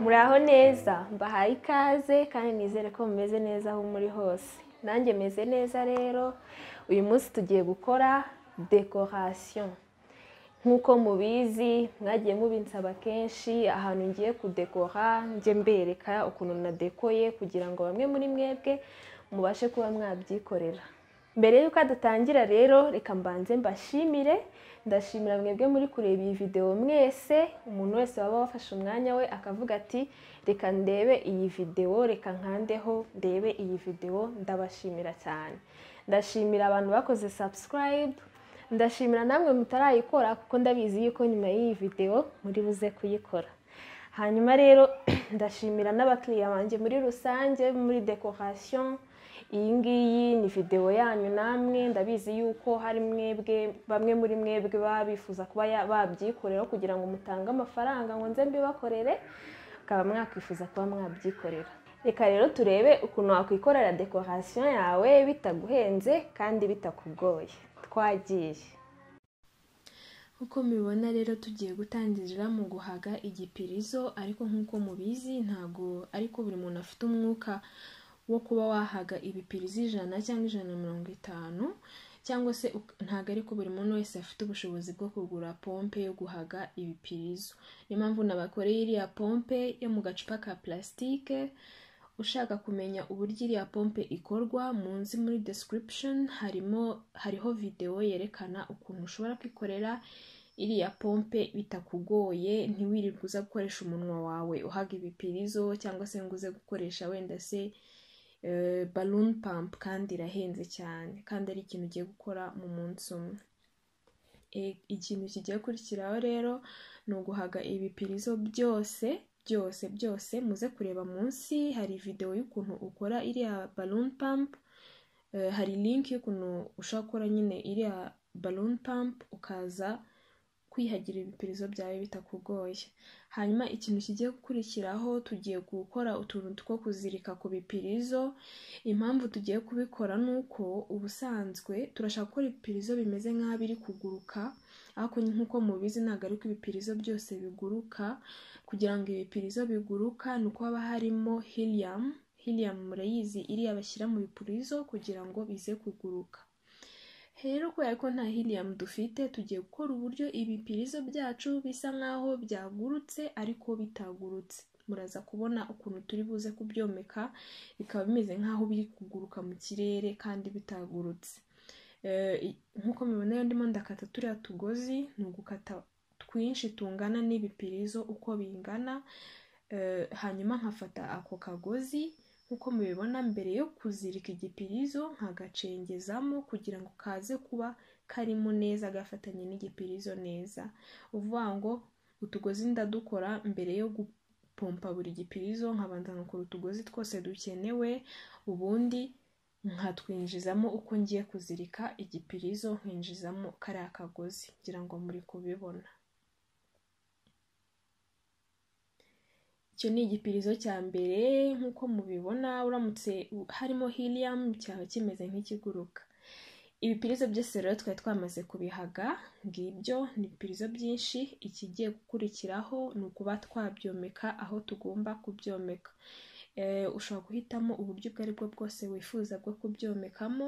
Muraho neza, mbahaye ikaze kandi nizere ko mumeze neza aho muri hose. Nanjye meze neza rero, uyu munsi tugiye gukora decoration. Nk'uko mubizi, mwagiye mubinsaba kenshi ahantu ngiye kudekora, nje mbereka ukuntu nadekoye kugira ngo bamwe muri mwebwe mubashe kuba mwabyikorera. Mbere yuko dutangira rero, reka mbanze mbashimire. Ndashimira mwebwe muri kureba iyi video mwese, umuntu wese waba wafashe umwanya we akavuga ati reka ndebe iyi video, reka nkandeho ndebe iyi video, ndabashimira cyane. Ndashimira abantu bakoze subscribe, ndashimira namwe mutarayikora kuko ndabizi yuko nyuma y'iyi video muri buze kuyikora. Hanyuma rero ndashimira n'abakiriya banje muri rusange muri decoration. Iyi ngiyi ni video yanyu namwe, ndabizi yuko hari mwebwe bamwe muri mwebwe babifuza kuba babyikorera kugira ngo mutange amafaranga ngo nze mbibakorere, akaba mwakwifuza kuba mwabyikorera. Reka rero turebe ukuntu wakwikorera decoration yawe bitaguhenze kandi bitakugoye. Twagiye. Uko mubibona rero tugiye gutangirira mu guhaga igipirizo, ariko nk'uko mubizi ntago ariko buri muntu afite umwuka wo kuba wahaga ibipirizo 100 cyangwa 150, cyangwa se ntago ariko buri muntu wese afite ubushobozi bwo kugura pompe yo guhaga ibipirizo. Niyo mpamvu nabakoreye iriya pompe yo mu gacupa ka plastique. Ushaka kumenya uburyo iriya pompe ikorwa, munsi muri description hariho video yerekana ukuntu ushobora kwikorera iriya pompe bitakugoye, ntiwirirwe uza gukoresha umunwa wawe uhaga ibipirizo, cyangwa se ngo uze gukoresha wenda se balloon pump kandi irahenze cyane kandi ari ikintu ugiye gukora mu munsi umwe. Ikintu kigiye kurikiraho rero ni uguhaga ibipirizo byose muze kureba munsi hari video y'ukuntu ukora iriya balloon pump. Hari link y'ukuntu ushaka gukora nyine iriya balloon pump ukaza kwihagira ibipirizo byawe bitakugoye. Hanyuma ikintu kigiye gukurikiraho tugiye gukora utuntu two kuzirika ku bipirizo. Impamvu tugiye kubikora nuko ubusanzwe turashaka gukora ibipirizo bimeze nk'aho biri kuguruka, ariko nk'uko mubizi ntabwo ari ko ibipirizo byose biguruka. Kugira ngo ibipirizo biguruka nuko haba harimo helium murayizi, iriya bashyira mu bipirizo kugira ngo bize kuguruka. Rero kubera ko nta helium dufite, tugiye gukora uburyo ibipirizo byacu bisa nkaho byagurutse ariko bitagurutse. Muraza kubona ukuntu turi buze kubyomeka bikaba bimeze nkaho biri kuguruka mu kirere kandi bitagurutse. Nkuko mubibona ndimo ndakata turiya tugozi, ni ugukata twinshi tungana n'ibipirizo uko bingana. Hanyuma nkafata ako kagozi nkuko mubibona, mbere yo kuzirika igipirizo nkagacengezamo kugira ngo kaze kuba karimo neza gafatanye n'igipirizo neza. Uvuga ngo utugozi ndadukora mbere yo gupompa buri gipirizo, nkabanza ngakora utugozi twose dukenewe, ubundi nkatwinjizamo uko ngiye kuzirika igipirizo, nkinjizamo kariya kagozi kugira ngo muri kubibona. Icyo ni igipirizo cya mbere. Nkuko mubibona uramutse harimo helium cyaba kimeze nk'ikiguruka. Ibipirizo byose rero twari twamaze kubihaga, ngibyo ni ibipirizo byinshi. Ikigiye gukurikiraho ni ukuba twabyomeka aho tugomba kubyomeka. Ushobora guhitamo uburyo ubwo aribwo bwose wifuza bwo kubyomekamo.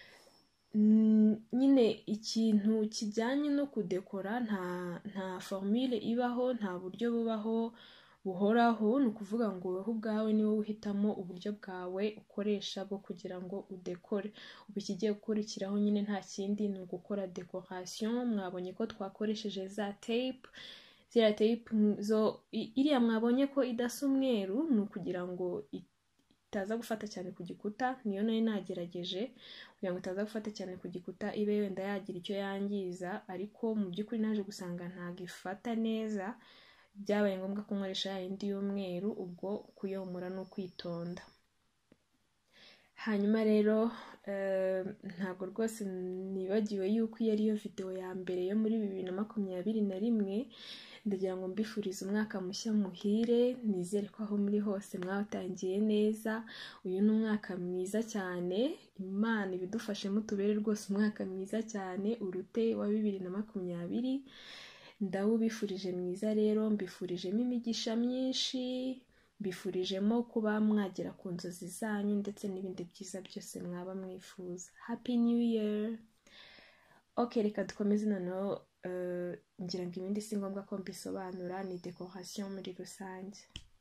Nyine ikintu kijyanye no kudekora nta formule ibaho, nta buryo bubaho buhoraho. Ni ukuvuga ngo wowe ubwawe ni wowe uhitamo uburyo bwawe ukoresha bwo kugira ngo udekore. Ubu ikigiye gukurikiraho nyine nta kindi, ni ugukora decoration. Mwabonye ko twakoresheje za tape, ziriya tape iriya mwabonye ko idasa umweru, ni ukugira ngo itaza gufata cyane ku gikuta. Niyo nari nagerageje kugira ngo itaza gufata cyane ku gikuta, ibe wenda yagira icyo yangiza, ariko mu by'ukuri naje gusanga ntabwo ifata neza. Byabaye ngombwa ko nkoresha yindi y'umweru, ubwo kuyomora no kwitonda. Hanyuma rero ntabwo rwose nibagiwe yuko iyo ariyo video ya mbere yo muri 2021. Ndagira ngo mbifurize umwaka mushya muhire, nizere ko aho muri hose mwatangiye neza. Uyu ni umwaka mwiza cyane, Imana ibidufashemo tubere rwose umwaka mwiza cyane urute wa 2020. ndawubifurije mwiza rero, mbifurijemo imigisha myinshi, mbifurijemo kuba mwagera ku nzozi zanyu ndetse n'ibindi byiza byose mwaba mwifuza. Happy New Year. Okay, reka dukomeze noneho. Ngira ngo ibindi si ngombwa ko mbisobanura, ni decoration muri rusange.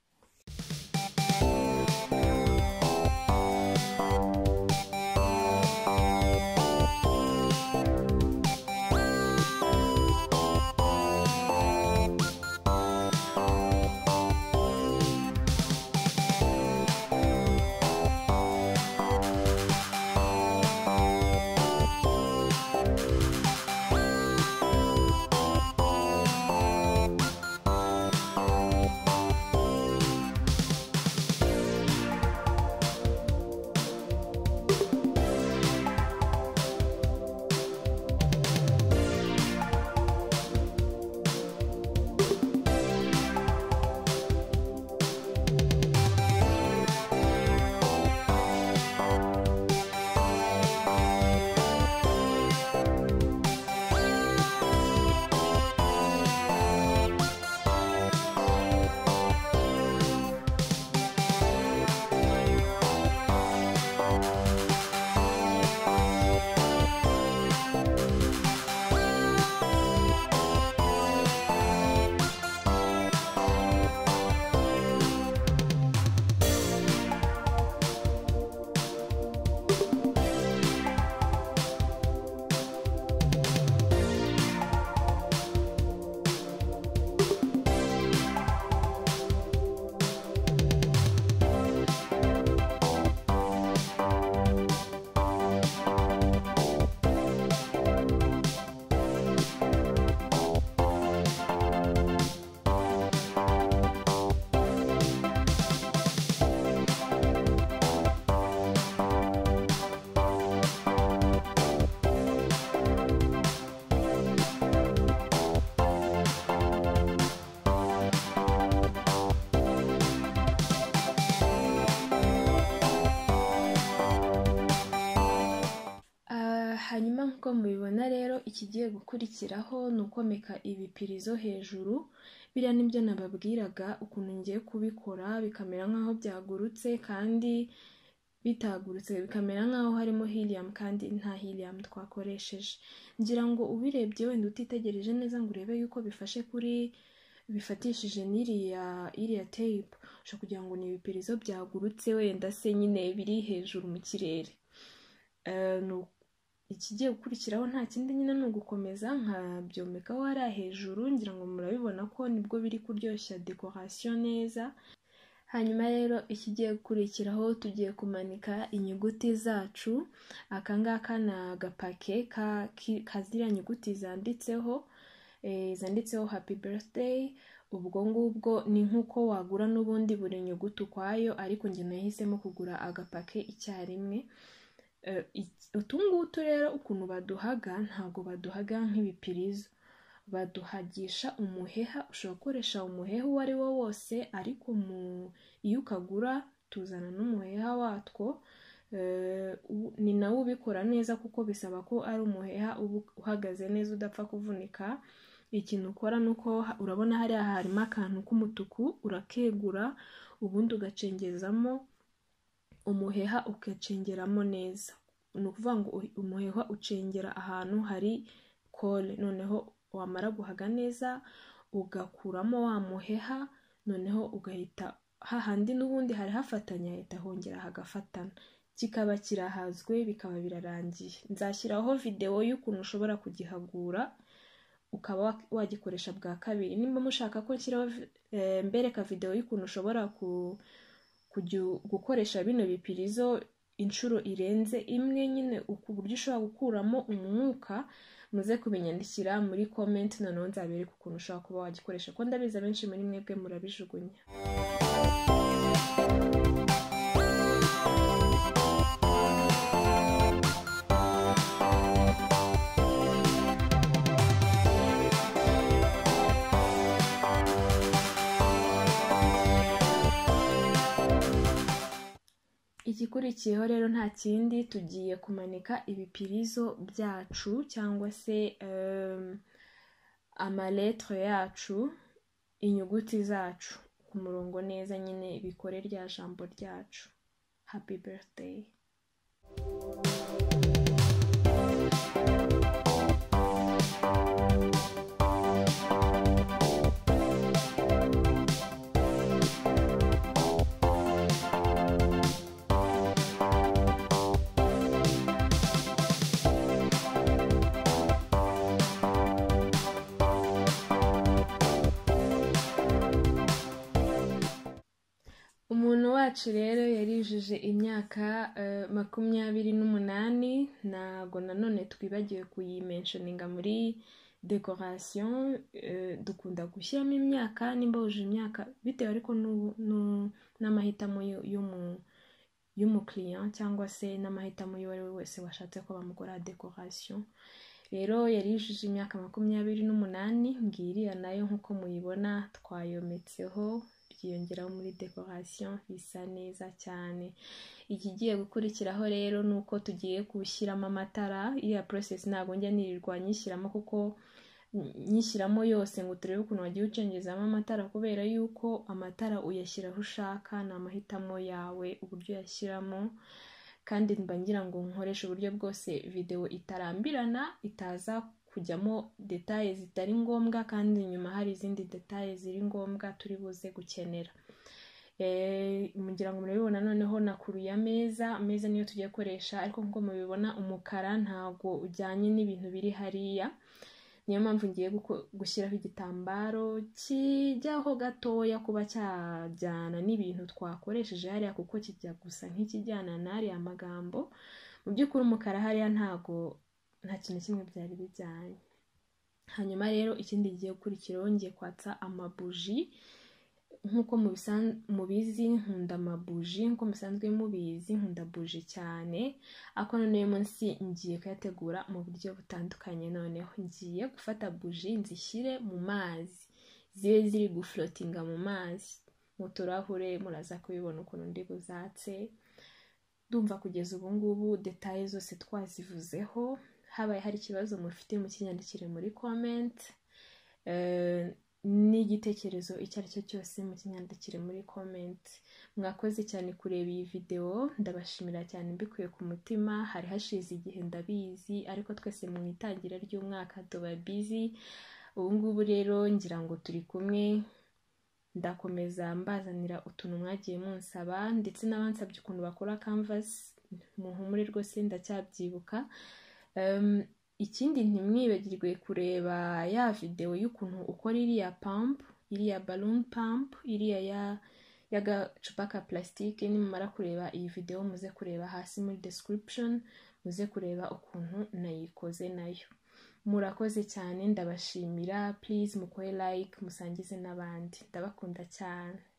Hanyuma nk'uko mubibona rero, ikigiye gukurikiraho ni ukomeka ibipirizo hejuru. Biriya nibyo nababwiraga, ukuntu ngiye kubikora bikamera nk'aho byagurutse kandi bitagurutse, bikamera nk'aho harimo helium kandi nta helium twakoresheje. Ngira ngo ubirebye wenda utitegereje neza ngo urebe yuko bifatishije n'iriya tape, ushobora kugira ngo ni ibipirizo byagurutse wenda se nyine biri hejuru mu kirere. Ikigiye gukurikiraho nta kindi nyine ni ugukomeza nkabyomekaho hariya hejuru. Ngira ngo murabibona ko nibwo biri kuryoshya decoration neza. Hanyuma rero ikigiye gukurikiraho tugiye kumanika inyuguti zacu. Aka ngaka ni agapake kaziriya nyuguti zanditseho happy birthday. Ubwo ngubwo ni nk'uko wagura n'ubundi buri nyuguti ukwayo, ariko njye nahisemo kugura agapake icyarimwe. Utungutu rero ukuntu baduhaga, ntabwo baduhaga nk'ibipirizo, baduhagisha umuheha. Ushobora gukoresha umuheha uwo ari wo wose, ariko iyo ukagura tuzana n'umuheha watwo. Ni nawe ubikora neza kuko bisaba ko ari umuheha uba uhagaze neza udapfa kuvunika. Ikintu ukora ni uko urabona hariya harimo akantu k'umutuku, urakegura ubundi ugacengezamo umuheha, ugacengeramo neza. Ni ukuvuga ngo umuheha ucengera ahantu hari kole, noneho wamara guhaga neza ugakuramo wa muheha, noneho ugahita hahandi n'ubundi hari hafatanya ahita hongera hagafatana, kikaba kirahazwe, bikaba birarangiye. Nzashyiraho video y'ukuntu ushobora kugihagura ukaba wagikoresha bwa kabiri. Nimba mushaka ko nshyiraho mbereka video y'ukuntu ushobora gukoresha bino bipirizo inshuro irenze imwe, nyine ku buryo ushobora gukuramo umwuka, muze kubinyandikira muri comment, noneho nzabereka ukuntu ushobora kuba wagikoresha, ko ndabizi abenshi muri mwebwe murabijugunya. Igikurikiyeho rero nta kindi, tugiye kumanika ibipirizo byacu cyangwa se amaletre yacu, inyuguti zacu ku murongo neza, nyine bikore rya jambo ryacu. Happy birthday. Umuntu wacu rero yarijije imyaka 28. Ntago nanone twibagiwe kuyimentioninga muri decoration. Dukunda gushyiramo imyaka nimba wuje imyaka, bitewe ariko n'amahitamo y'umukiriya cyangwa se n'amahitamo y'uwo ari we wese washatse ko bamukora decoration. Rero yarijije imyaka 28, ngiriya nayo nk'uko muyibona twayometseho, byiyongeraho muri decoration, bisa neza cyane. Ikigiye gukurikiraho rero nuko tugiye gushyiramo amatara. Iya process ntago njya nirirwa nyishyiramo, kuko nyishyiramo yose ngo turebe ukuntu wagiye ucengezamo amatara, kubera yuko amatara uyashyira aho ushaka, ni amahitamo yawe uburyo yashyiramo. Kandi mba ngira ngo nkoreshe uburyo bwose video itarambirana, itaza kujyamo details zitari ngombwa, kandi nyuma hari izindi details ziri ngombwa turi buze gukenera. Mugira ngo murabibona, noneho nakuruye ameza niyo tugiye koresha, ariko nkuko mubibona umukara ntago ujyanye n'ibintu biri hariya. Niyo mpamvu ngiye gushyiraho igitambaro kijyaho gatoya kuba cyajyana n'ibintu twakoresheje hariya, kuko kijya gusa nk'ikijyana n'ariya magambo. Mu by'ukuri umukara hariya nta kintu kimwe byari bijyanye. Hanyuma rero ikindi giye gukurikiraho, ngiye kwatsa amabuji. Nkuko mubizi nkunda amabuji, nkuko musanzwe mubizi nkunda buji cyane, ako noneho munsi ngiye kuyategura mu buryo butandukanye. Noneho ngiye gufata buji nzishyire mu mazi, zibe ziri guflotinga mu mazi mu turahure. Muraza kubibona ukuntu ndi buzatse. Ndumva kugeza ubu ngubu details zose twazivuzeho. Habaye hari ikibazo mufite mukinyandikire muri comment, n'igitekerezo icyo ari cyo cyose mukinyandikire muri comment. Mwakoze cyane kureba iyi video, ndabashimira cyane mbikuye ku mutima. Hari hashize igihe ndabizi, ariko twese mu itangira ry'umwaka tuba busy. Ubu ngubu rero ngira ngo turi kumwe, ndakomeza mbazanira utuntu mwagiye munsaba, ndetse n'abansabye ukuntu bakora canvas. Muhumure rwose ndacyabyibuka. Ikindi ntimwibagirwe kureba ya video y'ukuntu ukora iriya pump, iriya balloon pump, iriya y'agacupa ka plastique. Nimumara kureba iyi video muze kureba hasi muri description, muze kureba ukuntu nayikoze nayo. Murakoze cyane, ndabashimira. Please mukore like, musangize n'abandi. Ndabakunda cyane.